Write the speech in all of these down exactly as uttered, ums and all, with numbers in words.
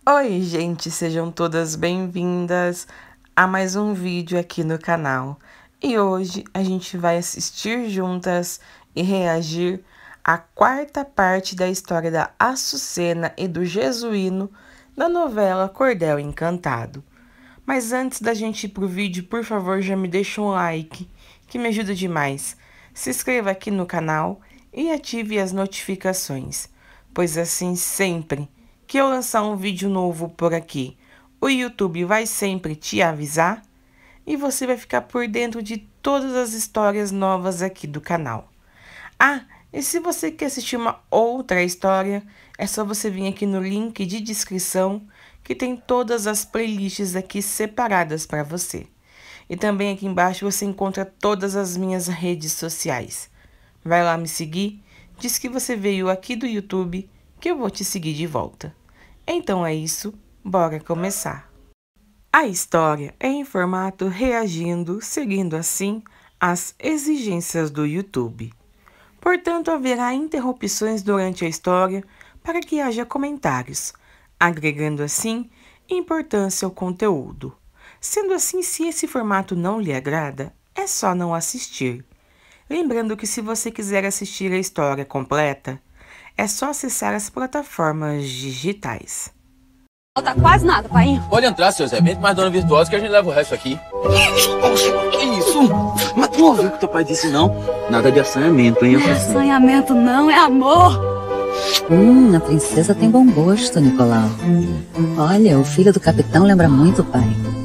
Oi, gente, sejam todas bem-vindas a mais um vídeo aqui no canal. E hoje a gente vai assistir juntas e reagir à quarta parte da história da Açucena e do Jesuíno da novela Cordel Encantado. Mas antes da gente ir pro vídeo, por favor, já me deixa um like, que me ajuda demais. Se inscreva aqui no canal e ative as notificações, pois assim sempre que eu lançar um vídeo novo por aqui, o YouTube vai sempre te avisar e você vai ficar por dentro de todas as histórias novas aqui do canal. Ah, e se você quer assistir uma outra história, é só você vir aqui no link de descrição que tem todas as playlists aqui separadas para você. E também aqui embaixo você encontra todas as minhas redes sociais. Vai lá me seguir, diz que você veio aqui do YouTube, que eu vou te seguir de volta. Então é isso, bora começar. A história é em formato reagindo, seguindo assim as exigências do YouTube. Portanto, haverá interrupções durante a história para que haja comentários, agregando assim importância ao conteúdo. Sendo assim, se esse formato não lhe agrada, é só não assistir. Lembrando que se você quiser assistir a história completa, é só acessar as plataformas digitais. Falta quase nada, pai. Pode entrar, seu Zé. Vem com mais dona virtuosa que a gente leva o resto aqui. Poxa, que isso? Mas tu não ouviu o que teu pai disse, não? Nada de assanhamento, hein? Não é assanhamento, não, é amor. Hum, a princesa tem bom gosto, Nicolau. Olha, o filho do capitão lembra muito o pai.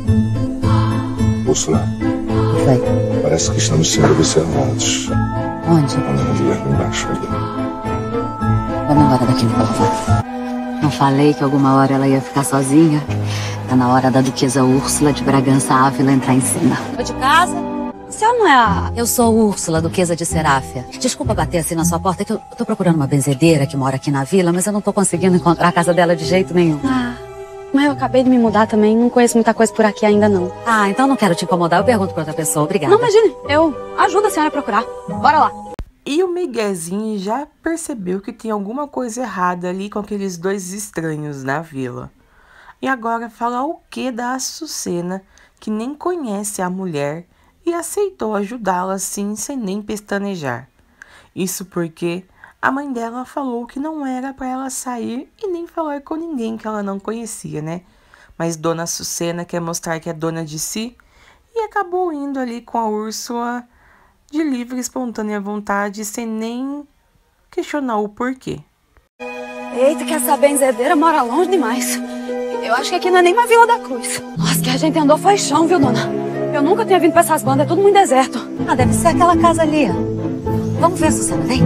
Úrsula, O que foi? parece que estamos sendo observados. Onde? Ali, ali embaixo, ali. Vamos embora daqui, Nicolau. Não falei que alguma hora ela ia ficar sozinha? Tá na hora da duquesa Úrsula de Bragança Ávila entrar em cena. Tô de casa. Você não é a... Eu sou Úrsula, duquesa de Seráfia. Desculpa bater assim na sua porta, que eu tô procurando uma benzedeira que mora aqui na vila, mas eu não tô conseguindo encontrar a casa dela de jeito nenhum. Ah, mas eu acabei de me mudar também, não conheço muita coisa por aqui ainda não. Ah, então não quero te incomodar, eu pergunto pra outra pessoa, obrigada. Não, imagine, eu ajudo a senhora a procurar. Bora lá. E o Miguezinho já percebeu que tem alguma coisa errada ali com aqueles dois estranhos na vila. E agora fala o que da Açucena, que nem conhece a mulher e aceitou ajudá-la assim, sem nem pestanejar. Isso porque a mãe dela falou que não era para ela sair e nem falar com ninguém que ela não conhecia, né? Mas Dona Açucena quer mostrar que é dona de si e acabou indo ali com a Úrsula de livre e espontânea vontade, sem nem questionar o porquê. Eita, que essa benzedeira mora longe demais. Eu acho que aqui não é nem uma Vila da Cruz. Nossa, que a gente andou foi chão, viu, dona? Eu nunca tinha vindo pra essas bandas, é tudo muito deserto. Ah, deve ser aquela casa ali. Vamos ver, Susana, vem.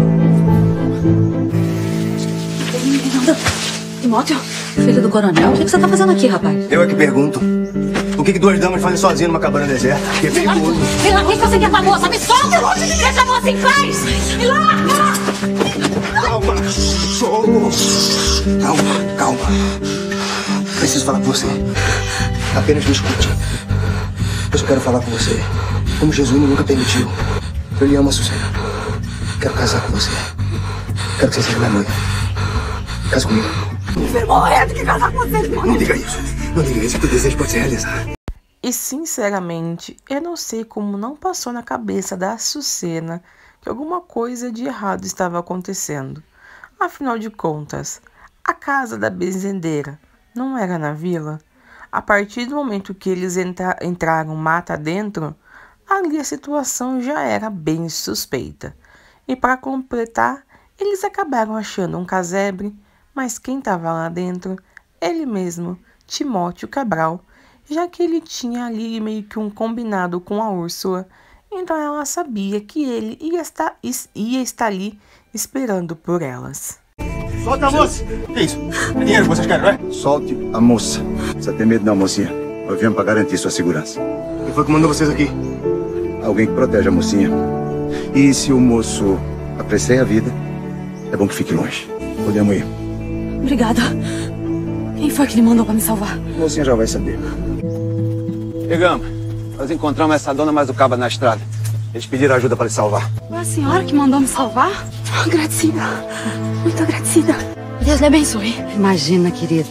Timóteo? Filho do coronel, o que você tá fazendo aqui, rapaz? Eu é que pergunto. O que, que duas damas fazem sozinhas numa cabana deserta? Que é perigoso. Vem lá, o que você quer com a moça? Me solta! Deixa a moça em paz! Vem lá! Calma! Socorro! Calma, calma. Preciso falar com você. Apenas me escute. Eu só quero falar com você. Como Jesuíno nunca permitiu. Eu lhe amo, Açucena. Quero casar com você. Quero que você seja minha noiva. Casa comigo. Você morrer do que casar com você, irmão. Não diga isso. Não diga isso. Que teu desejo pode se realizar. E sinceramente, eu não sei como não passou na cabeça da Açucena que alguma coisa de errado estava acontecendo. Afinal de contas, a casa da benzedeira não era na vila? A partir do momento que eles entra entraram mata dentro, ali a situação já era bem suspeita. E para completar, eles acabaram achando um casebre, mas quem estava lá dentro? Ele mesmo, Timóteo Cabral, já que ele tinha ali meio que um combinado com a Úrsula, então ela sabia que ele ia estar, ia estar ali esperando por elas. Solta a moça! Que isso? É dinheiro que vocês querem, não é? Solte a moça. Não precisa ter medo não, mocinha. Nós viemos para garantir sua segurança. Quem foi que mandou vocês aqui? Alguém que protege a mocinha. E se o moço apreciar a vida, é bom que fique longe. Podemos ir. Obrigada. Quem foi que lhe mandou pra me salvar? A mocinha já vai saber. Chegamos. Nós encontramos essa dona mais do cabo na estrada. Eles pediram ajuda para lhe salvar. Foi a senhora que mandou me salvar? Agradecida. Muito agradecida. Deus lhe abençoe. Imagina, querida.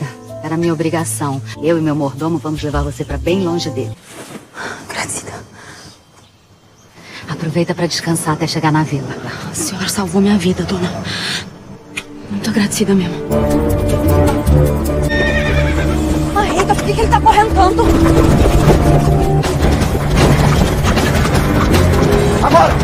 Era minha obrigação. Eu e meu mordomo vamos levar você pra bem longe dele. Agradecida. Aproveita pra descansar até chegar na vila. A senhora salvou minha vida, dona. Muito agradecida mesmo. Ai, Rita, por que que ele tá correndo tanto? Agora!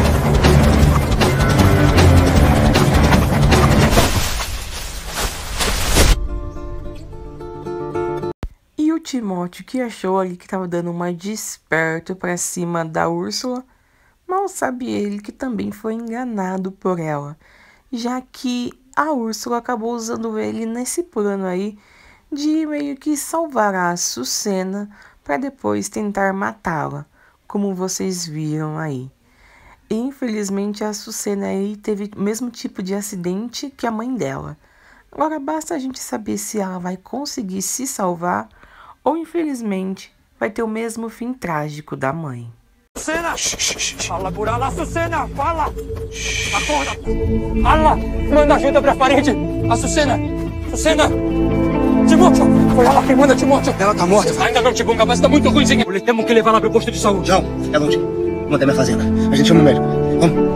E o Timóteo, que achou ali que estava dando uma de esperto para cima da Úrsula, mal sabe ele que também foi enganado por ela, já que a Úrsula acabou usando ele nesse plano aí de meio que salvar a Açucena para depois tentar matá-la, como vocês viram aí. E, infelizmente, a Açucena aí teve o mesmo tipo de acidente que a mãe dela. Agora basta a gente saber se ela vai conseguir se salvar ou, infelizmente, vai ter o mesmo fim trágico da mãe. Açucena! Fala por Allah, Açucena! Fala! Acorda! Allah! Manda ajuda pra parede! Açucena! Açucena! Timóteo! Foi ela quem manda, Timóteo! Ela tá morta. Ainda não, Tibum, capaz tá muito ruimzinha. Temos que levar ela pro posto de saúde. Não, fica longe. Vou até minha fazenda. A gente chama o médico. Vamos.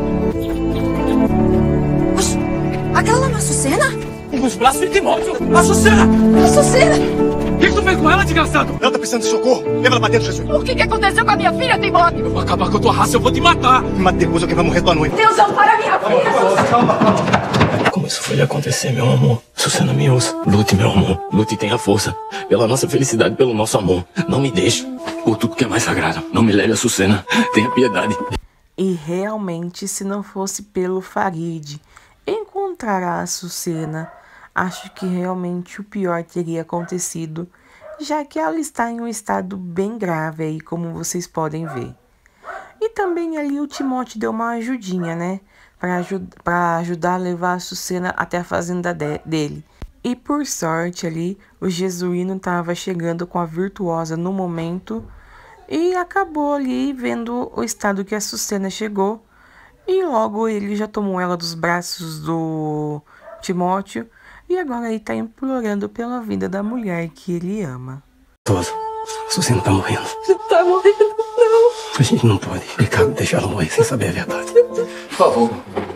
Oxe, aquela lá não é Açucena? Nos braços de Timóteo! Açucena! Açucena! O que tu fez com ela, desgraçado? Ela tá precisando de socorro. Leva ela pra dentro, Jesus. O que que aconteceu com a minha filha, Timóteo? Eu vou acabar com a tua raça, eu vou te matar! Me mata depois ou quem vai morrer tua noiva. Deus, ampara minha filha! Como isso foi acontecer, meu amor? Açucena, me ouça. Lute, meu amor. Lute e tenha força. Pela nossa felicidade, pelo nosso amor. Não me deixe. Por tudo que é mais sagrado. Não me leve, Açucena. Tenha piedade. E realmente, se não fosse pelo Farid encontrar a Açucena, acho que realmente o pior teria acontecido, já que ela está em um estado bem grave aí, como vocês podem ver. E também ali o Timóteo deu uma ajudinha, né? Para ajud ajudar a levar a Açucena até a fazenda de dele. E por sorte ali, o Jesuíno estava chegando com a Virtuosa no momento e acabou ali vendo o estado que a Açucena chegou. E logo ele já tomou ela dos braços do Timóteo e agora ele está implorando pela vida da mulher que ele ama. Todo. Açucena tá morrendo. Não tá morrendo, não. A gente não pode ficar deixar ela morrer sem saber a verdade. Por favor.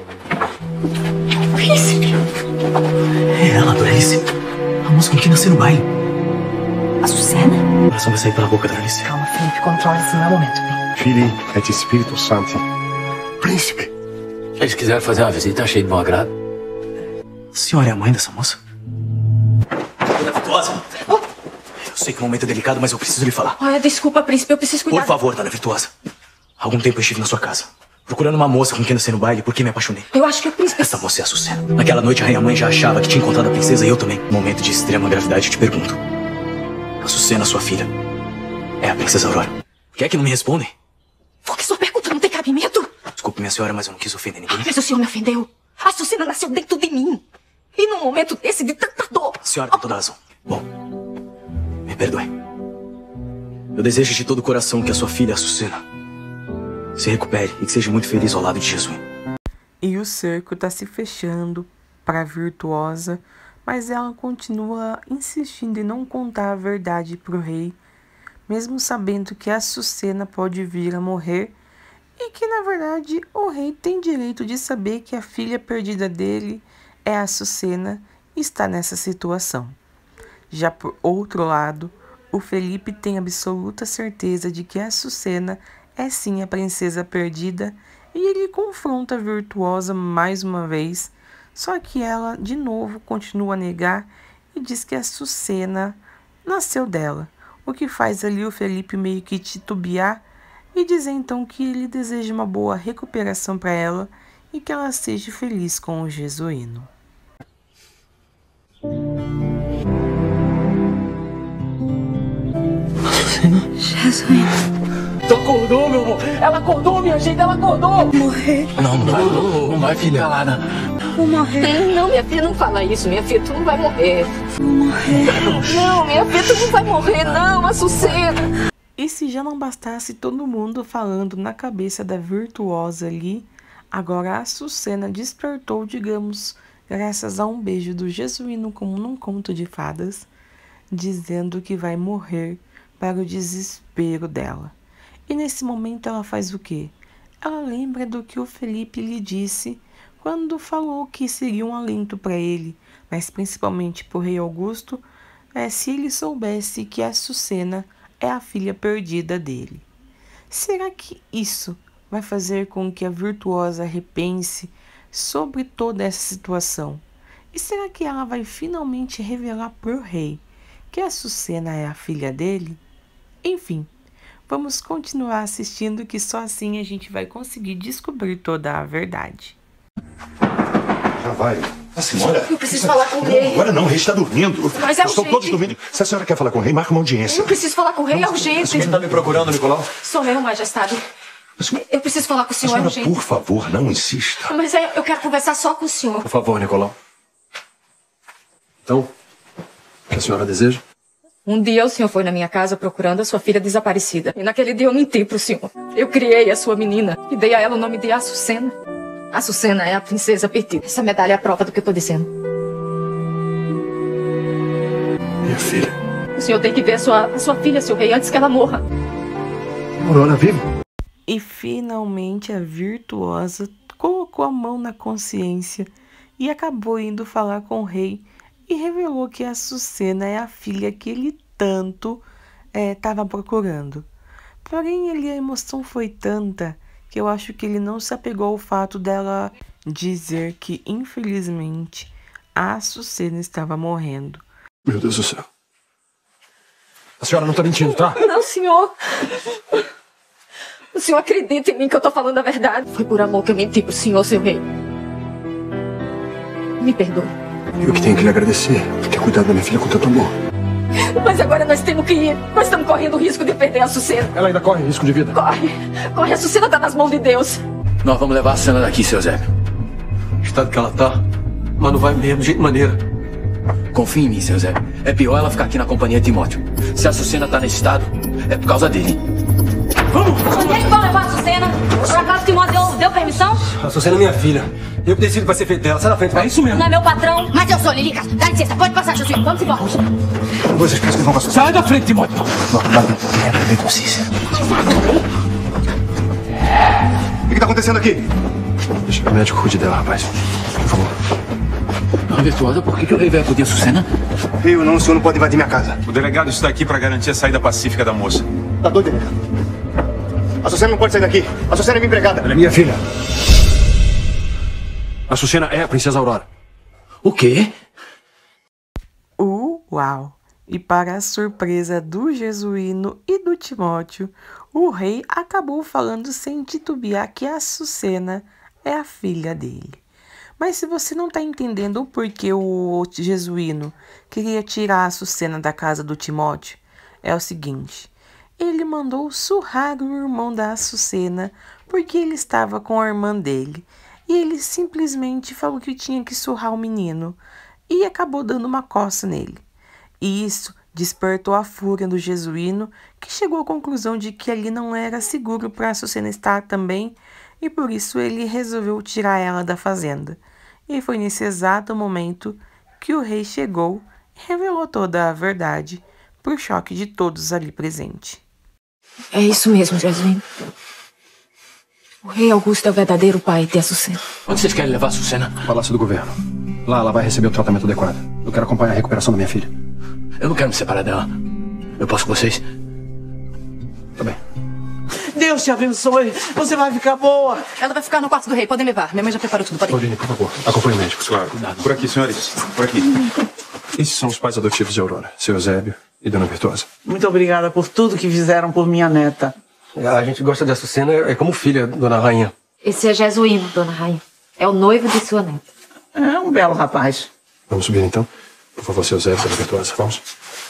Príncipe! É ela, Doralice. A moça com quem nasceu no baile. Açucena? O coração vai sair pela boca, Doralice. Calma, Felipe, controle-se, não é o momento, bem. Filii et Spiritus Sancti. Príncipe. Eles quiseram fazer uma visita, achei de bom agrado. A senhora é a mãe dessa moça? Dona Virtuosa! Eu sei que o momento é delicado, mas eu preciso lhe falar. Olha, desculpa, príncipe, eu preciso cuidar... Por favor, Dona Virtuosa. Há algum tempo eu estive na sua casa, procurando uma moça com quem dancei no baile, porque me apaixonei. Eu acho que o príncipe... Essa moça é a Açucena. Naquela noite, a rainha-mãe já achava que tinha encontrado a princesa e eu também. Num momento de extrema gravidade, eu te pergunto. Açucena, sua filha, é a princesa Aurora. Por que é que não me respondem? Porque sua pergunta não tem cabimento. Desculpe, minha senhora, mas eu não quis ofender ninguém. Mas o senhor me ofendeu. A Açucena nasceu dentro de mim. E num momento desse de tanta dor... A senhora tem toda a razão. Bom, me perdoe. Eu desejo de todo o coração que a sua filha, Açucena, se recupere e que seja muito feliz ao lado de Jesus. E o cerco está se fechando para a Virtuosa, mas ela continua insistindo em não contar a verdade para o rei, mesmo sabendo que a Açucena pode vir a morrer e que, na verdade, o rei tem direito de saber que a filha perdida dele é a Açucena e está nessa situação. Já por outro lado, o Felipe tem absoluta certeza de que a Açucena é sim a princesa perdida e ele confronta a Virtuosa mais uma vez, só que ela de novo continua a negar e diz que a Açucena nasceu dela, o que faz ali o Felipe meio que titubear e dizer então que ele deseja uma boa recuperação para ela e que ela seja feliz com o Jesuíno. Jesuíno. Tu acordou, meu amor! Ela acordou, minha gente! Ela acordou! Morrer. Não, não vai, não, não vai, filha. Calada. Vou morrer. Não, minha filha, não fala isso, minha filha, tu não vai morrer. Vou morrer. Não, minha filha, tu não vai morrer, não, Açucena. E se já não bastasse todo mundo falando na cabeça da Virtuosa ali, agora a Açucena despertou, digamos, graças a um beijo do Jesuíno como num conto de fadas. dizendo que vai morrer, para o desespero dela. E nesse momento ela faz o quê? Ela lembra do que o Felipe lhe disse quando falou que seria um alento para ele, mas principalmente para o rei Augusto, é, se ele soubesse que a Açucena é a filha perdida dele. Será que isso vai fazer com que a virtuosa repense sobre toda essa situação? E será que ela vai finalmente revelar para o rei que a Açucena é a filha dele? Enfim, vamos continuar assistindo, que só assim a gente vai conseguir descobrir toda a verdade. Já vai. A senhora... Eu preciso falar com o rei. Agora não, o rei está dormindo. Mas é Estão urgente. todos dormindo. Se a senhora quer falar com o rei, marca uma audiência. Eu preciso falar com o rei, é urgente. Quem está me procurando, Nicolau? Sou eu, majestade. Eu preciso falar com o senhor, é A senhora, urgente. por favor, não insista. Mas é, eu quero conversar só com o senhor. Por favor, Nicolau. Então, o que a senhora deseja? Um dia o senhor foi na minha casa procurando a sua filha desaparecida. E naquele dia eu menti pro senhor. Eu criei a sua menina e dei a ela o nome de Açucena. Açucena é a princesa perdida. Essa medalha é a prova do que eu tô dizendo. Minha filha. O senhor tem que ver a sua, a sua filha, seu rei, antes que ela morra. Aurora vive? E finalmente a virtuosa colocou a mão na consciência e acabou indo falar com o rei e revelou que a Açucena é a filha que ele tanto estava é, procurando. Porém, ele, a emoção foi tanta que eu acho que ele não se apegou ao fato dela dizer que, infelizmente, a Açucena estava morrendo. Meu Deus do céu. A senhora não está mentindo, tá? Não, senhor. O senhor acredita em mim que eu tô falando a verdade. Foi por amor que eu menti pro senhor, seu rei. Me perdoe. Eu que tenho que lhe agradecer por ter cuidado da minha filha com tanto amor. Mas agora nós temos que ir. Nós estamos correndo o risco de perder a Açucena. Ela ainda corre risco de vida. Corre. Corre, a Açucena tá nas mãos de Deus. Nós vamos levar a cena daqui, seu Zé. O estado que ela tá, mas não vai mesmo, de jeito maneira. Confie em mim, seu Zé. É pior ela ficar aqui na companhia de Timóteo. Se a Açucena tá nesse estado, é por causa dele. Vamos! Onde é que vão levar a Açucena? Por acaso Timóteo deu, deu permissão? A Açucena é minha filha. Eu que decido que vai ser feito dela. Sai na frente, vai. É isso mesmo. Não é meu patrão. Mas eu sou, Lilica. Dá licença, pode passar, Josinho. Vamos embora. Vocês pensam que vão passar? Sai da frente, Timóteo. É bem consciência. O que está acontecendo aqui? Deixa que o médico cuide dela, rapaz. Por favor. Dona Virtuosa, por que, que o rei vai acudir a Açucena? Eu não, o senhor não pode invadir minha casa. O delegado está aqui para garantir a saída pacífica da moça. Tá doido, delegado? A Açucena não pode sair daqui. A Açucena é minha empregada. Ela é minha filha. A Açucena é a princesa Aurora. O quê? Uau! E para a surpresa do Jesuíno e do Timóteo, o rei acabou falando sem titubear que a Açucena é a filha dele. Mas se você não está entendendo o porquê o Jesuíno queria tirar a Açucena da casa do Timóteo, é o seguinte: ele mandou surrar o irmão da Açucena porque ele estava com a irmã dele. E ele simplesmente falou que tinha que surrar o menino e acabou dando uma coça nele. E isso despertou a fúria do Jesuíno, que chegou à conclusão de que ali não era seguro para a Açucena estar também, e por isso ele resolveu tirar ela da fazenda. E foi nesse exato momento que o rei chegou e revelou toda a verdade, por choque de todos ali presentes. É isso mesmo, Jesuíno. O rei Augusto é o verdadeiro pai de Açucena. Onde vocês querem levar a Açucena? Palácio do Governo. Lá ela vai receber o tratamento adequado. Eu quero acompanhar a recuperação da minha filha. Eu não quero me separar dela. Eu posso com vocês? Tá bem. Deus te abençoe. Você vai ficar boa. Ela vai ficar no quarto do rei. Podem levar. Minha mãe já preparou tudo. Podem. Pauline, por favor, acompanhe o médico. Claro. Cuidado. Por aqui, senhores. Por aqui. Esses são os pais adotivos de Aurora. Seu Eusébio e Dona Virtuosa. Muito obrigada por tudo que fizeram por minha neta. A gente gosta de Açucena, é como filha, Dona Rainha. Esse é Jesuíno, Dona Rainha. É o noivo de sua neta. É um belo rapaz. Vamos subir então? Por favor, seu Eusébio, Dona Virtuosa. Vamos.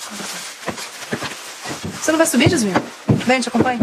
Você não vai subir, Jesuíno? Vem, te acompanho.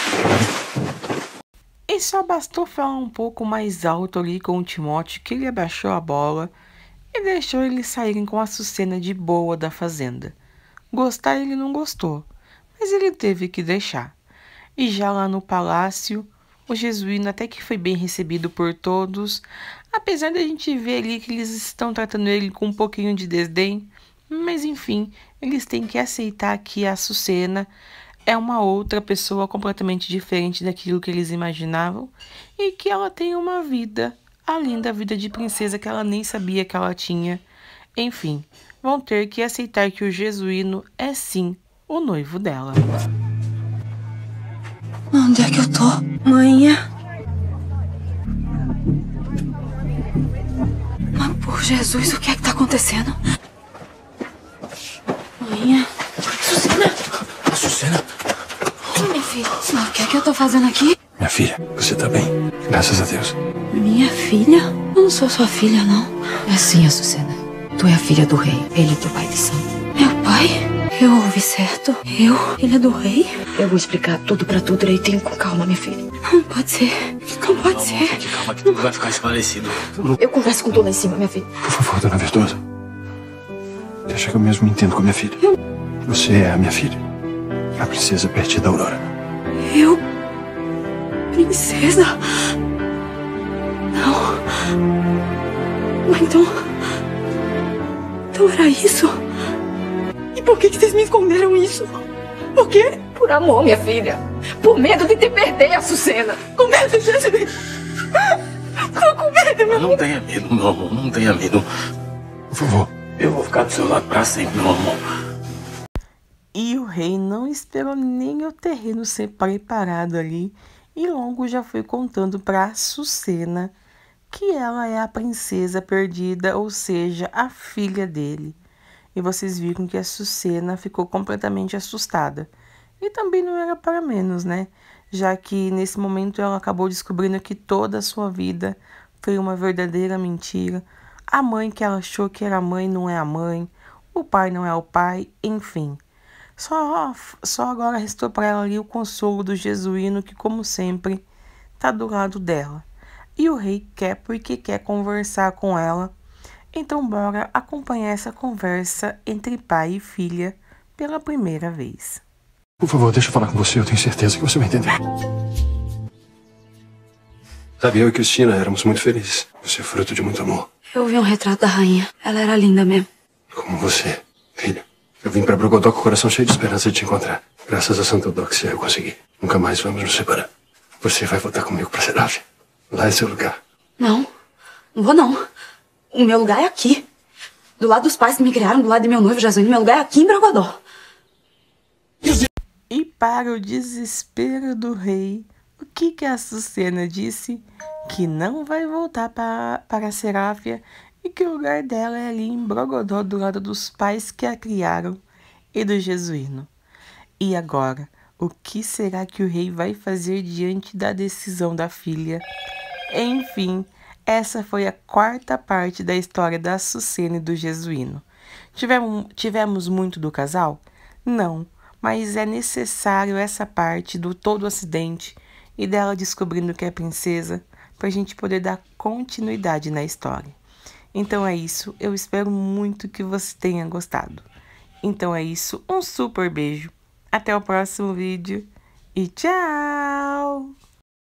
E só bastou falar um pouco mais alto ali com o Timóteo que ele abaixou a bola e deixou eles saírem com a Açucena de boa da fazenda. Gostar ele não gostou, mas ele teve que deixar. E já lá no palácio, o Jesuíno até que foi bem recebido por todos, apesar da gente ver ali que eles estão tratando ele com um pouquinho de desdém, mas enfim, eles têm que aceitar que a Açucena é uma outra pessoa completamente diferente daquilo que eles imaginavam e que ela tem uma vida além da vida de princesa que ela nem sabia que ela tinha. Enfim, vão ter que aceitar que o Jesuíno é sim o noivo dela. Onde é que eu tô? Mãe? Mas por Jesus, o que é que tá acontecendo? Mãe? Açucena? Açucena? Oi, minha filha. O que é que eu tô fazendo aqui? Minha filha, você tá bem? Graças a Deus. Minha filha? Eu não sou sua filha, não. É sim, Açucena. Tu é a filha do rei. Ele é teu pai de sangue. Meu pai? Eu ouvi certo? Eu? Filha do rei? Eu vou explicar tudo pra tu direitinho com calma, minha filha. Não pode ser. Não pode ser. Fique calma que tudo vai ficar esclarecido. Eu converso com tu lá em cima, minha filha. Por favor, dona Verdosa. Deixa que eu mesmo me entendo com a minha filha. Você é a minha filha. A princesa perdida Aurora. Eu? Princesa? Não. Mas então... Então era isso? E por que que vocês me esconderam isso? Por quê? Por amor, minha filha. Por medo de te perder, Açucena. Com medo de... Tô com medo, meu Não tenha medo, meu amor. Não tenha medo. Por favor. Eu vou ficar do seu lado pra sempre, meu amor. E o rei não esperou nem o terreno ser preparado ali e logo já foi contando para Açucena que ela é a princesa perdida, ou seja, a filha dele. E vocês viram que a Açucena ficou completamente assustada. E também não era para menos, né? Já que nesse momento ela acabou descobrindo que toda a sua vida foi uma verdadeira mentira. A mãe que ela achou que era a mãe não é a mãe, o pai não é o pai, enfim. Só, só agora restou para ela ali o consolo do Jesuíno que, como sempre, está do lado dela. E o rei quer porque quer conversar com ela. Então bora acompanhar essa conversa entre pai e filha pela primeira vez. Por favor, deixa eu falar com você. Eu tenho certeza que você vai entender. Sabe, eu e Cristina éramos muito felizes. Você é fruto de muito amor. Eu vi um retrato da rainha. Ela era linda mesmo. Como você, filha. Eu vim pra Brogodó com o coração cheio de esperança de te encontrar. Graças a Santa Eudóxia eu consegui. Nunca mais vamos nos separar. Você vai voltar comigo pra Seráfia. Lá é seu lugar. Não, não vou não. O meu lugar é aqui. Do lado dos pais que me criaram, do lado de meu noivo Jesuíno, meu lugar é aqui em Brogodó. E para o desespero do rei, o que que a Açucena disse? Que não vai voltar para, para a Seráfia e que o lugar dela é ali em Brogodó, do lado dos pais que a criaram e do Jesuíno. E agora, o que será que o rei vai fazer diante da decisão da filha? Enfim, essa foi a quarta parte da história da Açucena e do Jesuíno. Tivemos, tivemos muito do casal? Não, mas é necessário essa parte do todo o acidente e dela descobrindo que é princesa para a gente poder dar continuidade na história. Então é isso, eu espero muito que você tenha gostado. Então é isso, um super beijo, até o próximo vídeo e tchau!